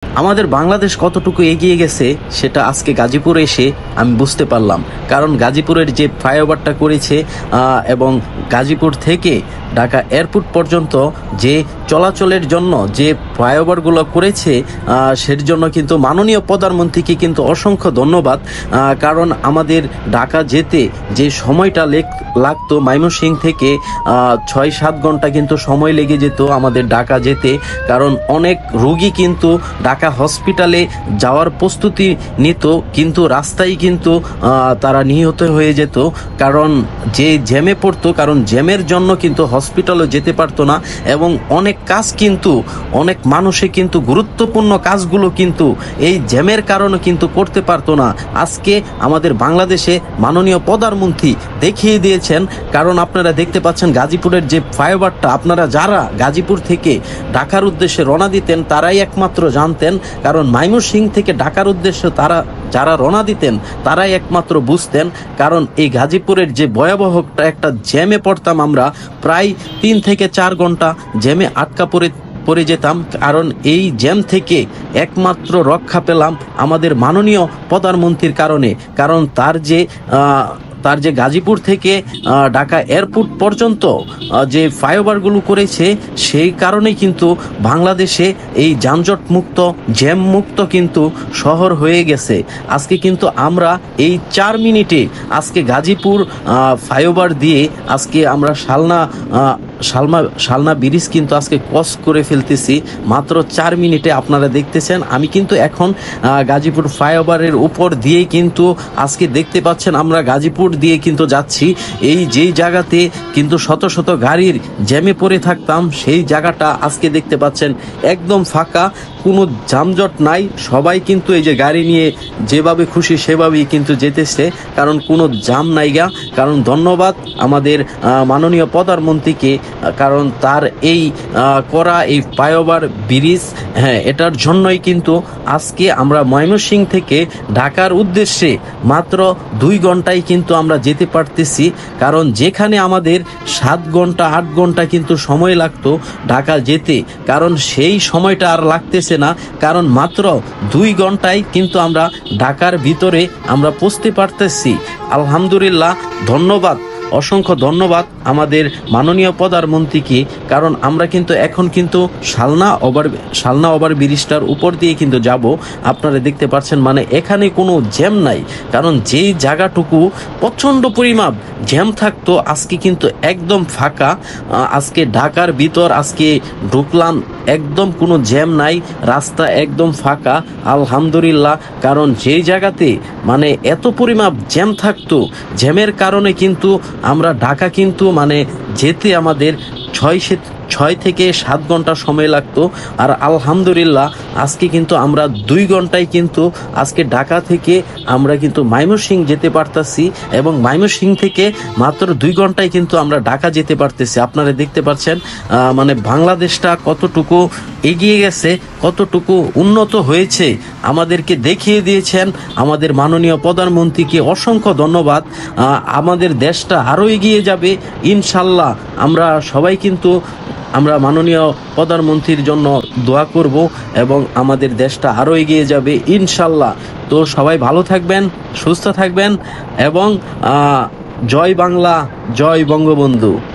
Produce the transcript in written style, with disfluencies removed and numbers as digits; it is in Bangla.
আমাদের বাংলাদেশ কতটুকু এগিয়ে গেছে সেটা আজকে গাজীপুরে এসে আমি বুঝতে পারলাম। কারণ গাজীপুরের যে ফ্লাইওভারটা করেছে এবং গাজীপুর থেকে ঢাকা এয়ারপোর্ট পর্যন্ত যে চলাচলের জন্য যে ফ্লাইওভারগুলো করেছে সের জন্য কিন্তু মাননীয় প্রধানমন্ত্রীকে কিন্তু অসংখ্য ধন্যবাদ। কারণ আমাদের ঢাকা যেতে যে সময়টা লাগতো ময়মনসিংহ থেকে 6-7 ঘন্টা কিন্তু সময় লেগে যেত আমাদের ঢাকা যেতে। কারণ অনেক রোগী কিন্তু ঢাকা হসপিটালে যাওয়ার প্রস্তুতি নিত, কিন্তু রাস্তায় কিন্তু তারা নিহত হয়ে যেত কারণ যে জ্যামে পড়তো। কারণ জ্যামের জন্য কিন্তু হসপিটালও যেতে পারতো না এবং অনেক কাজ কিন্তু অনেক মানুষে কিন্তু গুরুত্বপূর্ণ কাজগুলো কিন্তু এই জ্যামের কারণে কিন্তু করতে পারতো না। আজকে আমাদের বাংলাদেশে মাননীয় প্রধানমন্ত্রী দেখিয়ে দিয়েছেন। কারণ আপনারা দেখতে পাচ্ছেন গাজীপুরের যে ফ্লাইওভারটা, আপনারা যারা গাজীপুর থেকে ঢাকার উদ্দেশ্যে রওনা দিতেন তারাই একমাত্র জানতেন। কারণ ময়মনসিংহ থেকে ঢাকার উদ্দেশ্যে যারা রওনা দিতেন তারাই একমাত্র বুঝতেন। কারণ এই গাজীপুরের যে ভয়াবহ একটা জ্যামে পড়তাম আমরা, প্রায় 3 থেকে 4 ঘন্টা জ্যামে আটকা পড়ে যেতাম। কারণ এই জ্যাম থেকে একমাত্র রক্ষা পেলাম আমাদের মাননীয় প্রধানমন্ত্রীর কারণে। কারণ তার যে গাজীপুর থেকে ঢাকা এয়ারপোর্ট পর্যন্ত যে ফ্লাইওভারগুলো করেছে সেই কারণেই কিন্তু বাংলাদেশে এই যানজট মুক্ত জ্যাম মুক্ত কিন্তু শহর হয়ে গেছে। আজকে কিন্তু আমরা এই 4 মিনিটে আজকে গাজীপুর ফ্লাইওভার দিয়ে আজকে আমরা শালনা ব্রিজ কিন্তু আজকে ক্রস করে ফেলতেছি মাত্র 4 মিনিটে। আপনারা দেখতেছেন আমি কিন্তু এখন গাজীপুর ফ্লাইওভারের উপর দিয়েই কিন্তু আজকে দেখতে পাচ্ছেন আমরা গাজীপুর দিয়ে কিন্তু যাচ্ছি। এই যেই জায়গাতে কিন্তু শত শত গাড়ির জ্যামে পড়ে থাকতাম সেই জায়গাটা আজকে দেখতে পাচ্ছেন একদম ফাঁকা, কোনো যানজট নাই। সবাই কিন্তু এই যে গাড়ি নিয়ে যেভাবে খুশি সেভাবেই কিন্তু যেতেছে, কারণ কোনো জাম নাইগা। কারণ ধন্যবাদ আমাদের মাননীয় প্রধানমন্ত্রীকে, কারণ তার এই করা এই ফ্লাইওভার ব্রিজ, এটার জন্যই কিন্তু আজকে আমরা ময়মনসিংহ থেকে ঢাকার উদ্দেশ্যে মাত্র 2 ঘন্টায় কিন্তু আমরা যেতে পারতেছি। কারণ যেখানে আমাদের 7 ঘন্টা 8 ঘন্টা কিন্তু সময় লাগতো ঢাকা যেতে, কারণ সেই সময়টা আর লাগতেছে না। কারণ মাত্র 2 ঘন্টায় কিন্তু আমরা ঢাকার ভিতরে আমরা পৌঁছতে পারতেছি। আলহামদুলিল্লাহ, ধন্যবাদ, অসংখ্য ধন্যবাদ আমাদের মাননীয় প্রধানমন্ত্রীকে। কারণ আমরা কিন্তু এখন কিন্তু শালনা ওভার ব্রিজটার উপর দিয়ে কিন্তু যাব। আপনারা দেখতে পাচ্ছেন মানে এখানে কোনো জ্যাম নাই। কারণ যেই জায়গাটুকু প্রচণ্ড পরিমাপ জ্যাম থাকতো আজকে কিন্তু একদম ফাঁকা। আজকে ঢাকার ভিতর আজকে ঢুকলাম, একদম কোনো জ্যাম নাই, রাস্তা একদম ফাঁকা আলহামদুলিল্লাহ। কারণ যেই জায়গাতে মানে এত পরিমাপ জ্যাম থাকতো, জ্যামের কারণে কিন্তু আমরা ঢাকা কিন্তু মানে যেতে আমাদের 6 থেকে 7 ঘন্টা সময় লাগতো। আর আলহামদুলিল্লাহ আজকে কিন্তু আমরা 2 ঘন্টায় কিন্তু আজকে ঢাকা থেকে আমরা কিন্তু ময়মনসিংহ যেতে পারতাছি এবং ময়মনসিংহ থেকে মাত্র 2 ঘন্টায় কিন্তু আমরা ঢাকা যেতে পারতেছি। আপনারা দেখতে পাচ্ছেন মানে বাংলাদেশটা কতটুকু এগিয়ে গেছে, কতটুকু উন্নত হয়েছে আমাদেরকে দেখিয়ে দিয়েছেন আমাদের মাননীয় প্রধানমন্ত্রীকে অসংখ্য ধন্যবাদ। আমাদের দেশটা আরও এগিয়ে যাবে ইনশাল্লাহ। আমরা সবাই কিন্তু আমরা মাননীয় প্রধানমন্ত্রীর জন্য দোয়া করব এবং আমাদের দেশটা আরও এগিয়ে যাবে ইনশাল্লাহ। তো সবাই ভালো থাকবেন, সুস্থ থাকবেন এবং জয় বাংলা, জয় বঙ্গবন্ধু।